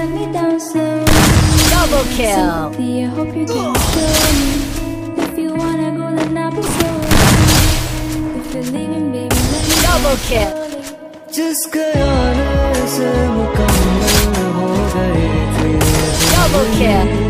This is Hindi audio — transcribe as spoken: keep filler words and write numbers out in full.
let me down so. Double kill. Sympathy, I hope you can show me. If you wanna go, then I'll be so. If you're leaving, baby, let me Double kill. जिसके आने से मुकम्मल हो गई थी Double kill.